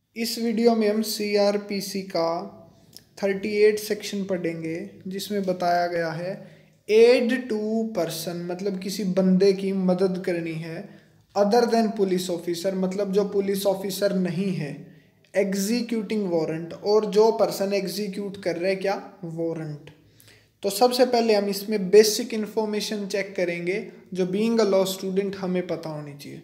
इस वीडियो में हम CRPC का 38 सेक्शन पढ़ेंगे, जिसमें बताया गया है एड टू पर्सन, मतलब किसी बंदे की मदद करनी है अदर देन पुलिस ऑफिसर, मतलब जो पुलिस ऑफिसर नहीं है, एग्जीक्यूटिंग वारंट, और जो पर्सन एग्जीक्यूट कर रहे क्या, वारंट। तो सबसे पहले हम इसमें बेसिक इन्फॉर्मेशन चेक करेंगे जो बीइंग अ लॉ स्टूडेंट हमें पता होनी चाहिए।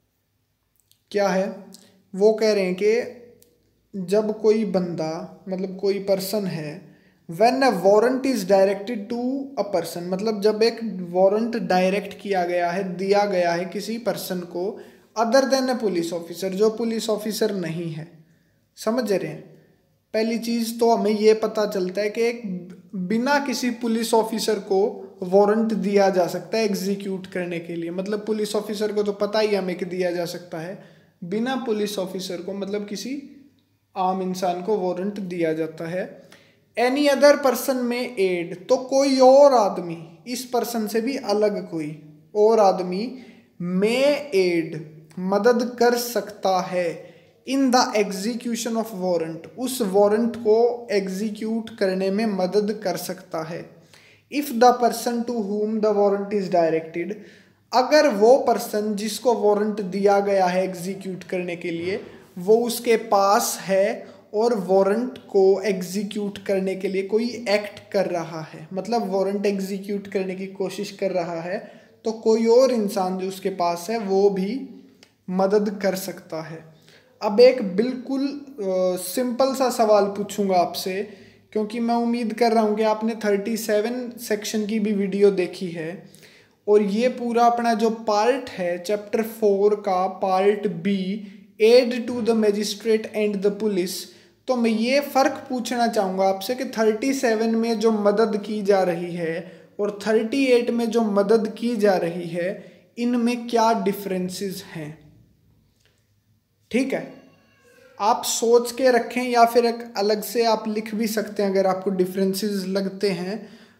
क्या है वो, कह रहे हैं कि जब कोई बंदा, मतलब कोई पर्सन है, when a warrant is directed to a person, मतलब जब एक वारंट डायरेक्ट किया गया है, दिया गया है किसी पर्सन को other than a police officer, जो पुलिस ऑफिसर नहीं है। समझ रहे हैं? पहली चीज़ तो हमें ये पता चलता है कि एक बिना किसी पुलिस ऑफिसर को वारंट दिया जा सकता है एग्जीक्यूट करने के लिए। मतलब पुलिस ऑफिसर को तो पता ही हमें कि दिया जा सकता है, बिना पुलिस ऑफिसर को मतलब किसी आम इंसान को वारंट दिया जाता है। Any other person may aid, तो कोई और आदमी, इस पर्सन से भी अलग कोई और आदमी में एड, मदद कर सकता है in the execution of warrant, उस वारंट को एग्जीक्यूट करने में मदद कर सकता है। If the person to whom the warrant is directed, अगर वो पर्सन जिसको वारंट दिया गया है एग्जीक्यूट करने के लिए, वो उसके पास है और वारंट को एग्जीक्यूट करने के लिए कोई एक्ट कर रहा है, मतलब वारंट एग्जीक्यूट करने की कोशिश कर रहा है, तो कोई और इंसान जो उसके पास है वो भी मदद कर सकता है। अब एक बिल्कुल सिंपल सा सवाल पूछूंगा आपसे, क्योंकि मैं उम्मीद कर रहा हूँ कि आपने 37 सेक्शन की भी वीडियो देखी है, और ये पूरा अपना जो पार्ट है चैप्टर 4 का part B, aid to the magistrate and the police, तो मैं ये फ़र्क पूछना चाहूँगा आपसे कि 37 में जो मदद की जा रही है और 38 में जो मदद की जा रही है, इनमें क्या डिफरेंसेस हैं। ठीक है, आप सोच के रखें या फिर एक अलग से आप लिख भी सकते हैं अगर आपको डिफरेंसेस लगते हैं।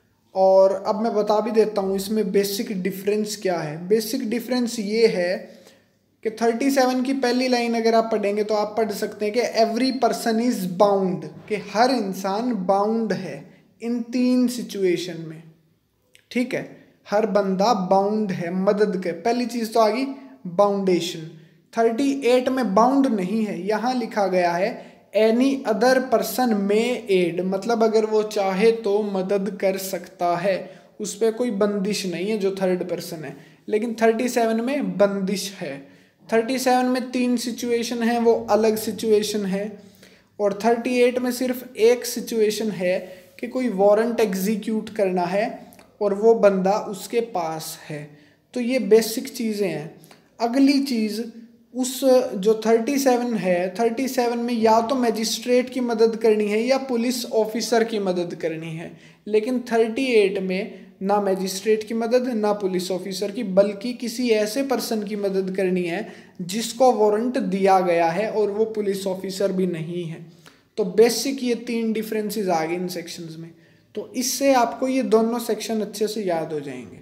और अब मैं बता भी देता हूँ इसमें बेसिक डिफरेंस क्या है। बेसिक डिफरेंस ये है कि 37 की पहली लाइन अगर आप पढ़ेंगे तो आप पढ़ सकते हैं कि एवरी पर्सन इज बाउंड, कि हर इंसान बाउंड है इन 3 सिचुएशन में। ठीक है, हर बंदा बाउंड है मदद के। पहली चीज़ तो आ गई बाउंडेशन। 38 में बाउंड नहीं है, यहाँ लिखा गया है any other person may aid, मतलब अगर वो चाहे तो मदद कर सकता है, उस पर कोई बंदिश नहीं है जो थर्ड पर्सन है। लेकिन 37 में बंदिश है। 37 में 3 सिचुएशन है, वो अलग सिचुएशन है, और 38 में सिर्फ एक सिचुएशन है कि कोई वारंट एग्जीक्यूट करना है और वो बंदा उसके पास है। तो ये बेसिक चीज़ें हैं। अगली चीज़, उस जो 37 है, 37 में या तो मजिस्ट्रेट की मदद करनी है या पुलिस ऑफिसर की मदद करनी है, लेकिन 38 में ना मजिस्ट्रेट की मदद ना पुलिस ऑफिसर की, बल्कि किसी ऐसे पर्सन की मदद करनी है जिसको वारंट दिया गया है और वो पुलिस ऑफिसर भी नहीं है। तो बेसिक ये 3 डिफरेंसेस आ गए इन सेक्शंस में, तो इससे आपको ये दोनों सेक्शन अच्छे से याद हो जाएंगे।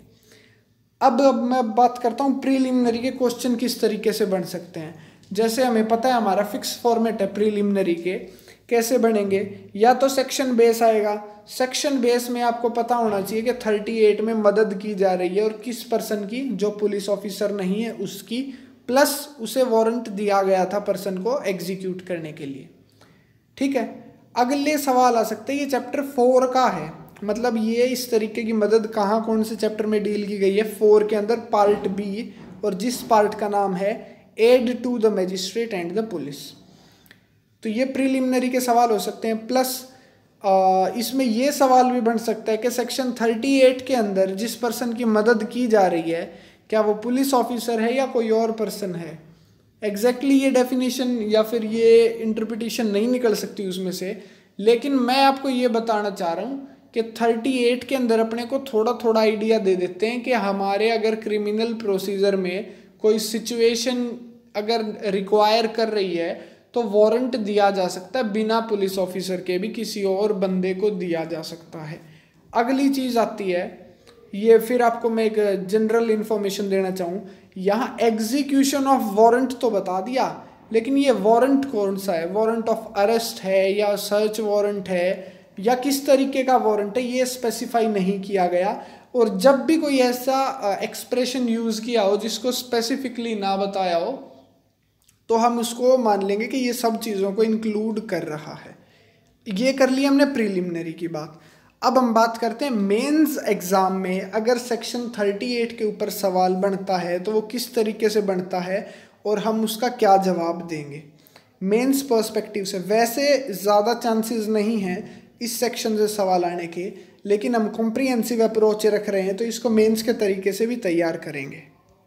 अब मैं बात करता हूँ प्रीलिमिनरी के क्वेश्चन किस तरीके से बन सकते हैं। जैसे हमें पता है हमारा फिक्स फॉर्मेट है प्रीलिमिनरी के, कैसे बनेंगे, या तो सेक्शन बेस आएगा। सेक्शन बेस में आपको पता होना चाहिए कि 38 में मदद की जा रही है और किस पर्सन की, जो पुलिस ऑफिसर नहीं है उसकी, प्लस उसे वारंट दिया गया था पर्सन को एग्जीक्यूट करने के लिए। ठीक है, अगले सवाल आ सकते हैं, ये चैप्टर 4 का है, मतलब ये इस तरीके की मदद कहाँ कौन से चैप्टर में डील की गई है, 4 के अंदर पार्ट बी, और जिस पार्ट का नाम है aid to the magistrate and the police. तो ये प्रीलिमिनरी के सवाल हो सकते हैं। प्लस इसमें ये सवाल भी बन सकता है कि सेक्शन 38 के अंदर जिस पर्सन की मदद की जा रही है, क्या वो पुलिस ऑफिसर है या कोई और पर्सन है। एग्जैक्टली ये डेफिनेशन या फिर ये इंटरप्रिटेशन नहीं निकल सकती उसमें से, लेकिन मैं आपको ये बताना चाह रहा हूँ कि 38 के अंदर अपने को थोड़ा थोड़ा आइडिया दे देते हैं कि हमारे अगर क्रिमिनल प्रोसीजर में कोई सिचुएशन अगर रिक्वायर कर रही है तो वारंट दिया जा सकता है, बिना पुलिस ऑफिसर के भी किसी और बंदे को दिया जा सकता है। अगली चीज़ आती है, ये फिर आपको मैं एक जनरल इंफॉर्मेशन देना चाहूँ, यहाँ एग्जीक्यूशन ऑफ वारंट तो बता दिया, लेकिन ये वारंट कौन सा है, वारंट ऑफ अरेस्ट है या सर्च वारंट है या किस तरीके का वारंट है, ये स्पेसिफाई नहीं किया गया। और जब भी कोई ऐसा एक्सप्रेशन यूज़ किया हो जिसको स्पेसिफिकली ना बताया हो तो हम उसको मान लेंगे कि ये सब चीज़ों को इंक्लूड कर रहा है। ये कर लिया हमने प्रीलिमिनरी की बात। अब हम बात करते हैं मेंस एग्जाम में अगर सेक्शन 38 के ऊपर सवाल बनता है तो वो किस तरीके से बनता है और हम उसका क्या जवाब देंगे मेंस पर्सपेक्टिव से। वैसे ज़्यादा चांसेस नहीं हैं इस सेक्शन से सवाल आने के, लेकिन हम कॉम्प्रिहेंसिव अप्रोच रख रहे हैं तो इसको मेंस के तरीके से भी तैयार करेंगे।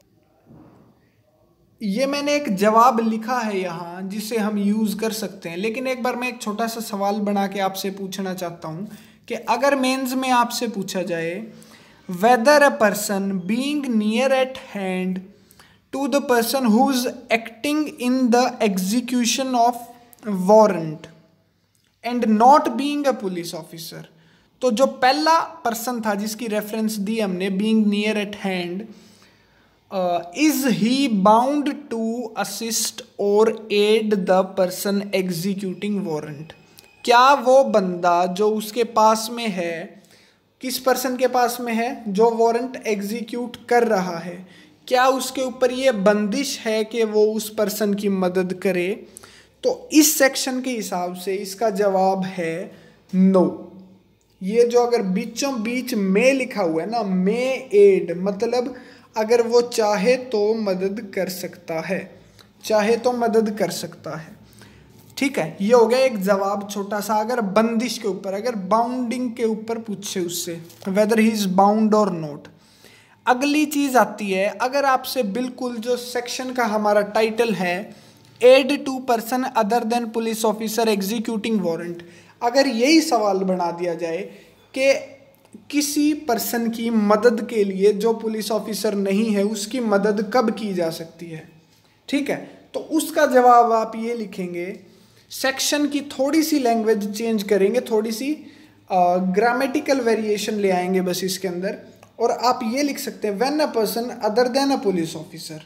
ये मैंने एक जवाब लिखा है यहाँ जिसे हम यूज़ कर सकते हैं, लेकिन एक बार मैं एक छोटा सा सवाल बना के आपसे पूछना चाहता हूँ कि अगर मेंस में आपसे पूछा जाए whether a person being near at hand to the person who is acting in the execution of warrant and not being a police officer, तो जो पहला पर्सन था जिसकी रेफरेंस दी हमने being near at hand, is he bound to assist और aid the person executing warrant. क्या वो बंदा जो उसके पास में है, किस पर्सन के पास में है, जो वारंट एग्जीक्यूट कर रहा है, क्या उसके ऊपर ये बंदिश है कि वो उस पर्सन की मदद करे? तो इस सेक्शन के हिसाब से इसका जवाब है नो। ये जो अगर बीचों बीच में लिखा हुआ है ना, मे एड, मतलब अगर वो चाहे तो मदद कर सकता है, चाहे तो मदद कर सकता है। ठीक है, ये हो गया एक जवाब छोटा सा। अगर बंदिश के ऊपर, अगर बाउंडिंग के ऊपर पूछे उससे whether he is bound or not. अगली चीज आती है, अगर आपसे बिल्कुल जो सेक्शन का हमारा टाइटल है aid to person other than police officer executing warrant, अगर यही सवाल बना दिया जाए कि किसी पर्सन की मदद के लिए जो पुलिस ऑफिसर नहीं है उसकी मदद कब की जा सकती है, ठीक है, तो उसका जवाब आप ये लिखेंगे। सेक्शन की थोड़ी सी लैंग्वेज चेंज करेंगे, थोड़ी सी ग्रामेटिकल वेरिएशन ले आएंगे बस इसके अंदर, और आप ये लिख सकते हैं when a person other than a police officer,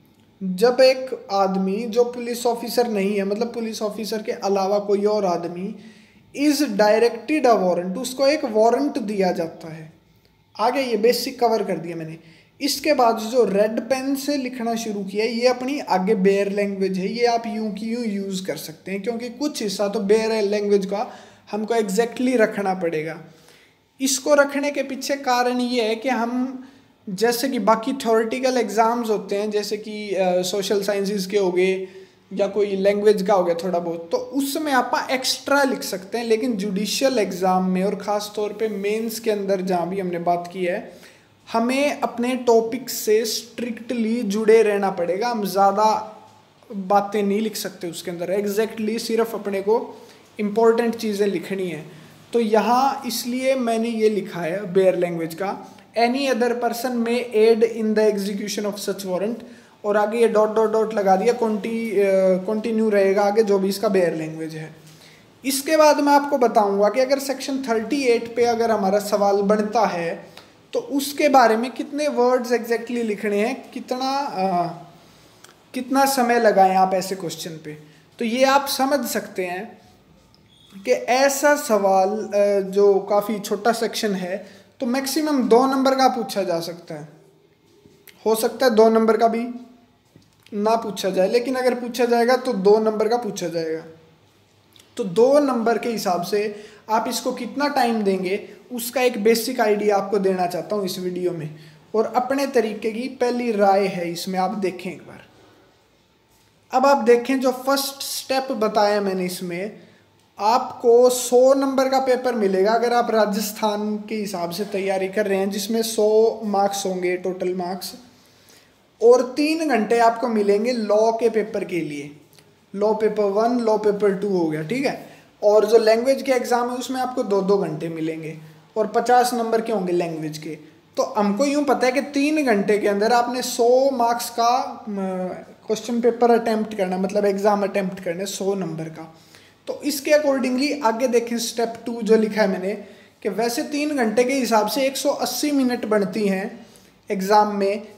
जब एक आदमी जो पुलिस ऑफिसर नहीं है, मतलब पुलिस ऑफिसर के अलावा कोई और आदमी इज डायरेक्टेड अ वारंट, उसको एक वारंट दिया जाता है। आगे ये बेसिक कवर कर दिया मैंने। इसके बाद जो रेड पेन से लिखना शुरू किया, ये अपनी आगे बेयर लैंग्वेज है, ये आप यूं की यूं यूज़ कर सकते हैं क्योंकि कुछ हिस्सा तो बेयर लैंग्वेज का हमको एग्जैक्टली रखना पड़ेगा। इसको रखने के पीछे कारण ये है कि हम जैसे कि बाकी थ्योरेटिकल एग्ज़ाम्स होते हैं, जैसे कि सोशल साइंसेस के हो गए या कोई लैंग्वेज का हो गया थोड़ा बहुत, तो उसमें आप एक्स्ट्रा लिख सकते हैं, लेकिन जुडिशियल एग्ज़ाम में और ख़ास तौर पे मेंस के अंदर जहाँ भी हमने बात की है, हमें अपने टॉपिक से स्ट्रिक्टली जुड़े रहना पड़ेगा। हम ज़्यादा बातें नहीं लिख सकते उसके अंदर, एग्जैक्टली सिर्फ अपने को इम्पोर्टेंट चीज़ें लिखनी है। तो यहाँ इसलिए मैंने ये लिखा है बेयर लैंग्वेज का, any other person may aid in the execution of such warrant, और आगे ये डॉट डॉट डॉट लगा दिया, कंटिन्यू रहेगा आगे जो भी इसका बेयर लैंग्वेज है। इसके बाद मैं आपको बताऊंगा कि अगर सेक्शन 38 पे अगर हमारा सवाल बनता है तो उसके बारे में कितने वर्ड्स एग्जैक्टली लिखने हैं, कितना समय लगाएं आप ऐसे क्वेश्चन पे। तो ये आप समझ सकते हैं कि ऐसा सवाल जो काफ़ी छोटा सेक्शन है तो मैक्सिमम 2 नंबर का पूछा जा सकता है, हो सकता है 2 नंबर का भी ना पूछा जाए, लेकिन अगर पूछा जाएगा तो 2 नंबर का पूछा जाएगा। तो 2 नंबर के हिसाब से आप इसको कितना टाइम देंगे उसका एक बेसिक आइडिया आपको देना चाहता हूँ इस वीडियो में, और अपने तरीके की पहली राय है इसमें, आप देखें एक बार। अब आप देखें जो फर्स्ट स्टेप बताया मैंने, इसमें आपको 100 नंबर का पेपर मिलेगा अगर आप राजस्थान के हिसाब से तैयारी कर रहे हैं, जिसमें 100 मार्क्स होंगे टोटल मार्क्स, और 3 घंटे आपको मिलेंगे लॉ के पेपर के लिए। लॉ पेपर 1, लॉ पेपर 2 हो गया, ठीक है। और जो लैंग्वेज के एग्जाम है उसमें आपको 2-2 घंटे मिलेंगे, और 50 नंबर के होंगे लैंग्वेज के। तो हमको यूँ पता है कि 3 घंटे के अंदर आपने 100 मार्क्स का क्वेश्चन पेपर अटैम्प्ट करना, मतलब एग्जाम अटैम्प्ट करना 100 नंबर का। तो इसके अकॉर्डिंगली आगे देखें स्टेप 2 जो लिखा है मैंने, कि वैसे 3 घंटे के हिसाब से 180 मिनट बनती हैं एग्ज़ाम में,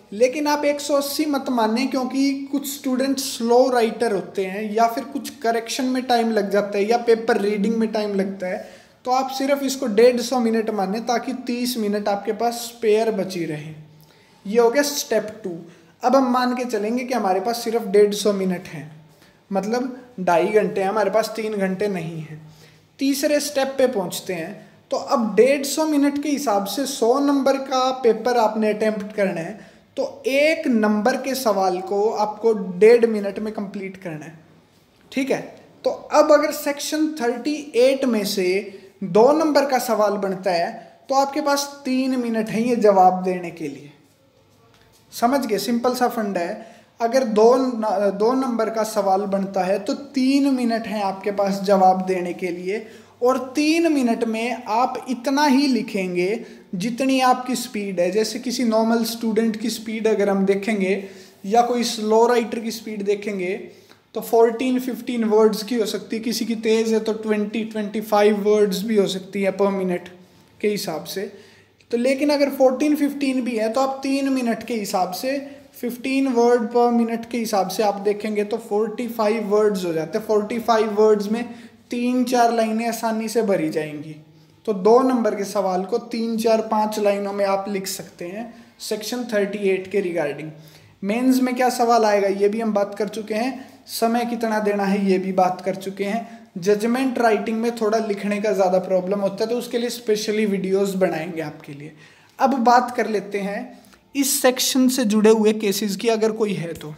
लेकिन आप 180 मत माने, क्योंकि कुछ स्टूडेंट स्लो राइटर होते हैं या फिर कुछ करेक्शन में टाइम लग जाता है या पेपर रीडिंग में टाइम लगता है, तो आप सिर्फ इसको 150 मिनट माने ताकि 30 मिनट आपके पास स्पेयर बची रहे। ये हो गया स्टेप 2। अब हम मान के चलेंगे कि हमारे पास सिर्फ 150 मिनट हैं, मतलब 2.5 घंटे हैं, हमारे पास 3 घंटे नहीं हैं। तीसरे स्टेप पे पहुंचते हैं। तो अब 150 मिनट के हिसाब से 100 नंबर का पेपर आपने अटेम्प्ट करना है, तो 1 नंबर के सवाल को आपको 1.5 मिनट में कंप्लीट करना है। ठीक है, तो अब अगर सेक्शन 38 में से 2 नंबर का सवाल बनता है तो आपके पास 3 मिनट है ये जवाब देने के लिए। समझ गए, सिंपल सा फंड है। अगर 2 नंबर का सवाल बनता है तो 3 मिनट है आपके पास जवाब देने के लिए, और 3 मिनट में आप इतना ही लिखेंगे जितनी आपकी स्पीड है। जैसे किसी नॉर्मल स्टूडेंट की स्पीड अगर हम देखेंगे या कोई स्लो राइटर की स्पीड देखेंगे तो 14-15 वर्ड्स की हो सकती है, किसी की तेज़ है तो 20-25 वर्ड्स भी हो सकती है पर मिनट के हिसाब से। तो लेकिन अगर 14-15 भी है तो आप 3 मिनट के हिसाब से 15 वर्ड पर मिनट के हिसाब से आप देखेंगे तो 45 वर्ड्स हो जाते हैं। 45 वर्ड्स में 3-4 लाइनें आसानी से भरी जाएंगी। तो 2 नंबर के सवाल को 3-4-5 लाइनों में आप लिख सकते हैं सेक्शन 38 के रिगार्डिंग। मेंस में क्या सवाल आएगा ये भी हम बात कर चुके हैं, समय कितना देना है ये भी बात कर चुके हैं। जजमेंट राइटिंग में थोड़ा लिखने का ज़्यादा प्रॉब्लम होता है तो उसके लिए स्पेशली वीडियोस बनाएंगे आपके लिए। अब बात कर लेते हैं इस सेक्शन से जुड़े हुए केसेस की, अगर कोई है तो।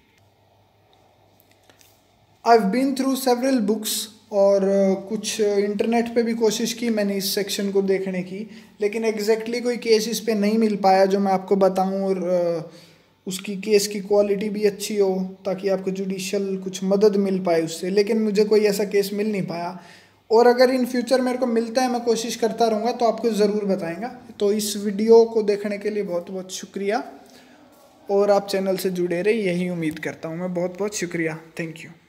I have been through several books और कुछ इंटरनेट पे भी कोशिश की मैंने इस सेक्शन को देखने की, लेकिन एग्जैक्टली कोई केस इस पे नहीं मिल पाया जो मैं आपको बताऊं और उसकी केस की क्वालिटी भी अच्छी हो ताकि आपको जुडिशियल कुछ मदद मिल पाए उससे। लेकिन मुझे कोई ऐसा केस मिल नहीं पाया, और अगर इन फ्यूचर मेरे को मिलता है मैं कोशिश करता रहूँगा तो आपको ज़रूर बताएंगा। तो इस वीडियो को देखने के लिए बहुत बहुत शुक्रिया, और आप चैनल से जुड़े रहे यही उम्मीद करता हूँ मैं। बहुत बहुत शुक्रिया, थैंक यू।